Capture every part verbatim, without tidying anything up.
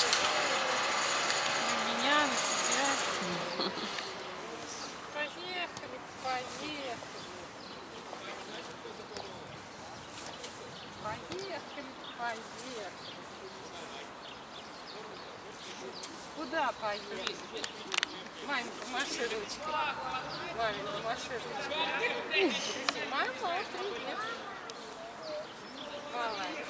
На меня, на тебя. Поехали, поехали. Поехали, поехали. Куда поехали? Маме, помаши ручкой. Маме, помаши ручкой. Мама, привет. Молодец.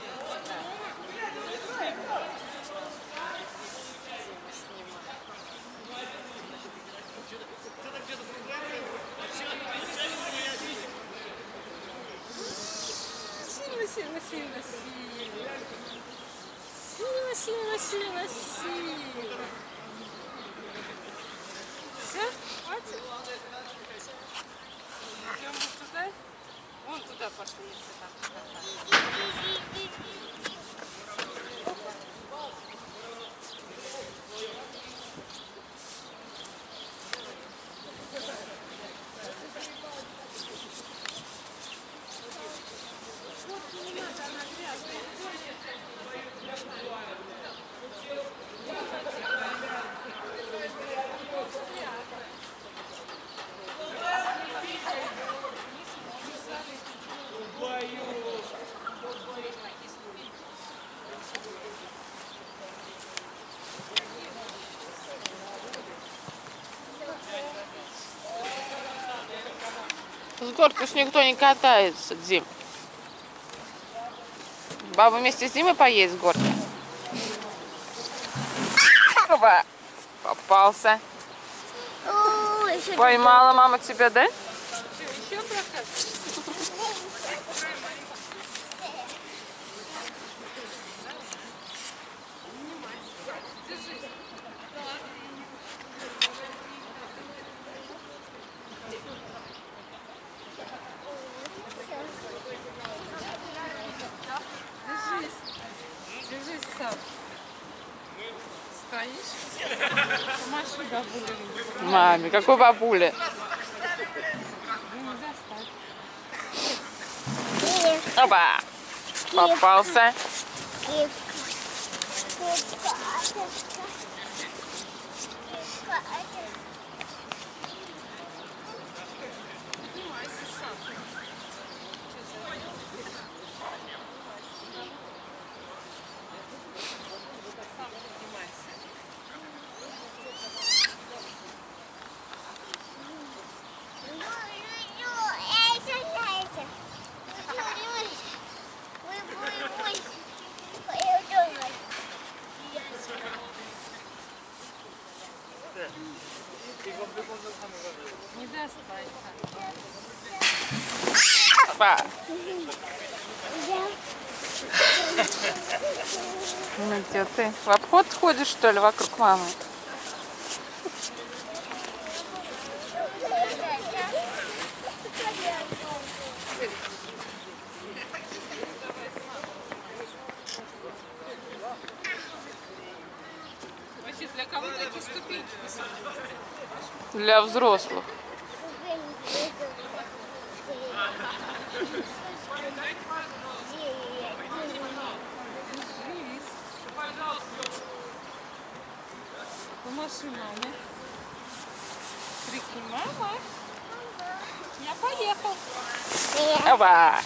Сильно, сильно, сильно, сильно. Сильно, сильно, сильно, сильно. Все? Хватит? Идем вот туда? Вон туда пошли, если там. С горки уж никто не катается, Дим. Баба вместе с Димой поедет с горки. Опа! Попался. Поймала мама тебя, да? Еще прокатываешься? Держись сам. Стоишь? Помаши бабуле. Маме, какой бабуле? Опа! Попался. Не достай. Опа! Ну где ты? В обход ходишь, что ли, вокруг мамы? Вообще, для кого такие ступеньки? Для взрослых. Помаши маме. Крикни, мама. Я поехал. Опа!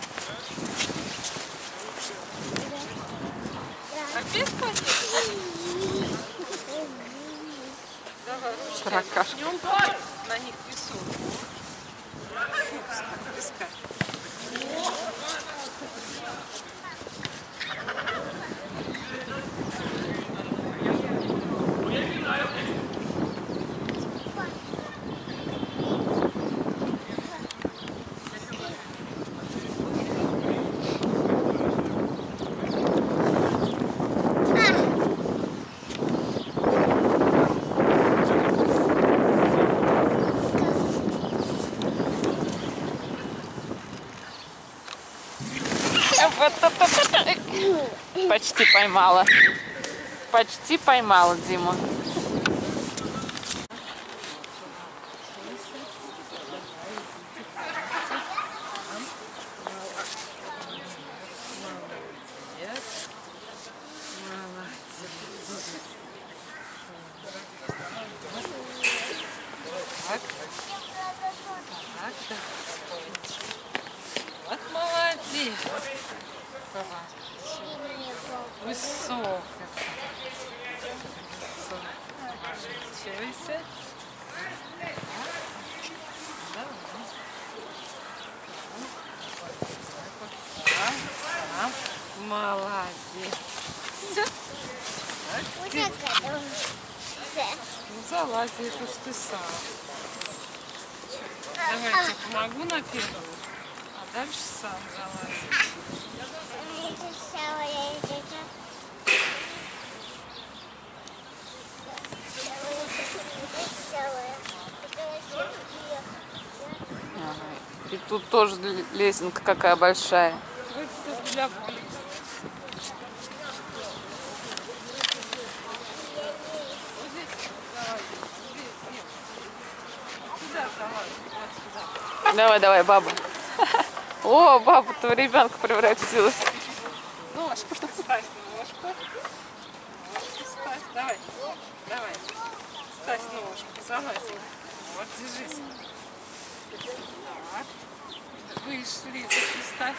Опять поехал? Давай, ручки. Таракашка. Не он падает, на них песок. Песка. Почти поймала. Почти поймала Диму. Так. Так, так. Вот молодец. Высокая. Высокая. Молодец. Ну, залази, это ж ты сам. Давайте, помогу на первую, а дальше сам залазишь. И тут тоже лесенка какая большая. Это для боли. Давай, давай, баба. О, баба-то в ребенка превратилась. Ножку ставь, ножку. Ножку ставь. Давай, давай. Ставь ножку, залазь. Вот, держись. Так. Вышли, ты ставь.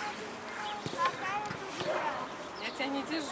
Я тебя не держу.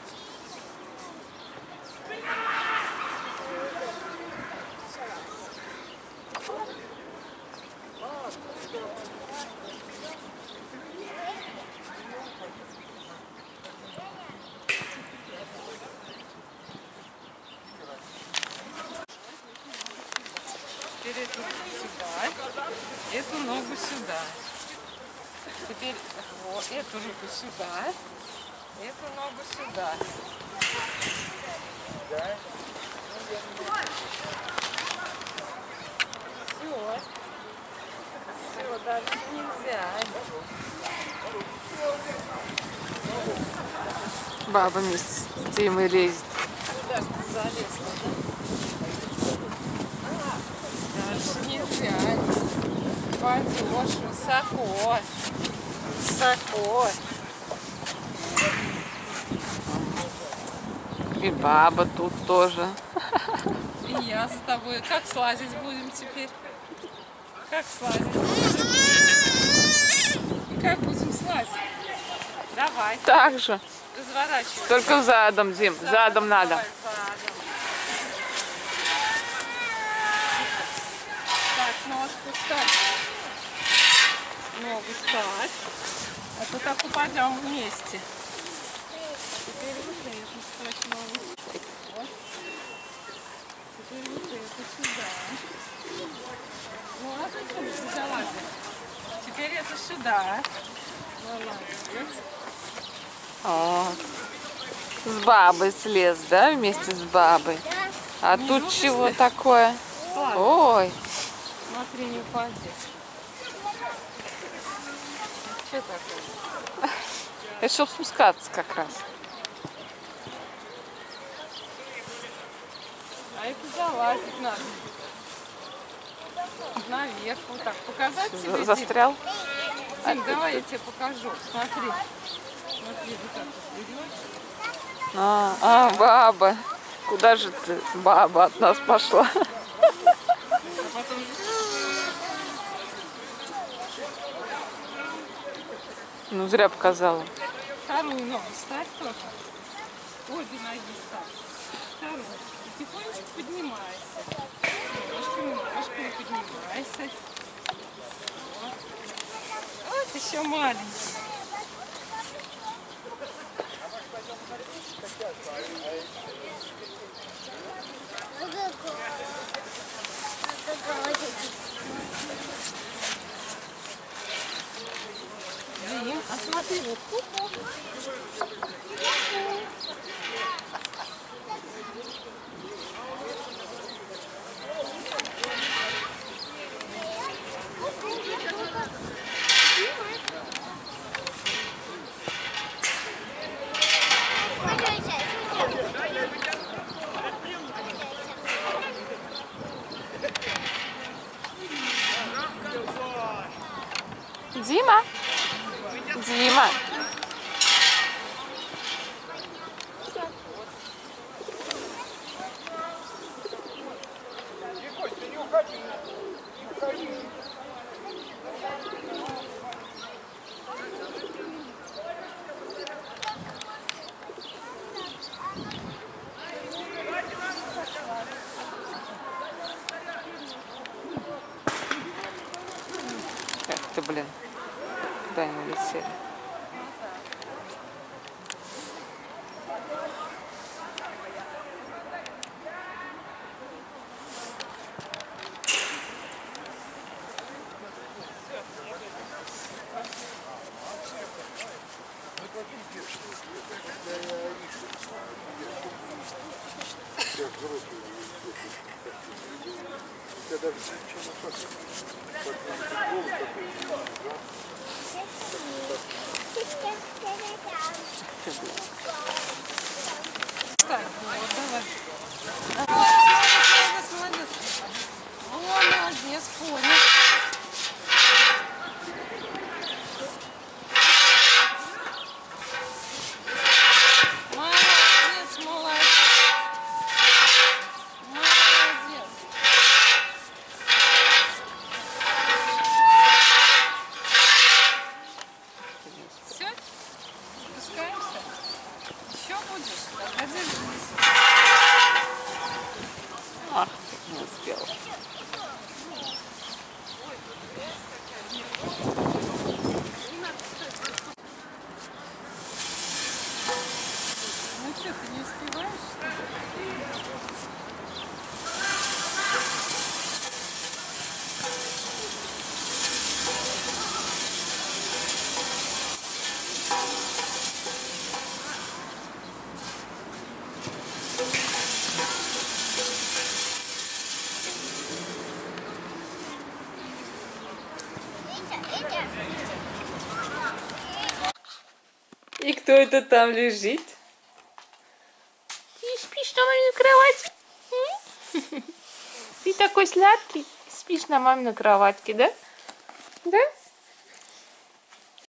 Теперь эту сюда, эту ногу сюда. Теперь вот, эту руку сюда, эту ногу сюда. Все. Все, дальше нельзя. Баба вместе с Димой лезет. Куда же ты залезла, да? Дальше нельзя. Пойдешь высоко. Высоко. И баба тут тоже. И я за тобой. Как слазить будем теперь? Как слазить будем? Как будем слазить? Давай. Так же. Разворачивайся. Только задом, Дим. Задом, задом надо. Давай, задом. Так, ножку ставь. Ногу ставь. А то так упадем вместе. Теперь вот эту ставь ногу. Вот. Теперь вот эту сюда. Ну, а зачем ты залазишь? Теперь это сюда. Молодец. О, с бабой слез, да, вместе с бабой. А Не тут любишь чего ли? такое? Слазь. Ой, Смотри, не упади. Что такое? это чтоб спускаться как раз. А это залазить надо. Наверх, вот так. Показать тебе, Дим? Застрял? Дим, давай я тебе покажу. Смотри. Смотри, вот так вот берешь. А, а, баба. Куда же ты, баба, от нас пошла? А потом... Ну, зря показала. Вторую ногу ставь тоже. Обе ноги ставь. Вторую. И тихонечко поднимайся. Ножками, ножками поднимайся. Вот. Вот еще маленький. Дим, а смотри, вот тут. Дима? Дима. Кость, ты не уходи. Эх ты, блин, куда они улетели? Так, вот, давай. Молодец, молодец, молодец. О, молодец, понял. Молодец, молодец. Молодец. Все? Спускаемся? Еще будешь? Тогда держись. Ах, не успела. Ну что, ты не успеваешь, что ли? И кто это там лежит? Ты спишь на маминой кровати? М? Ты такой сладкий. Спишь на маминой кроватке, да? Да?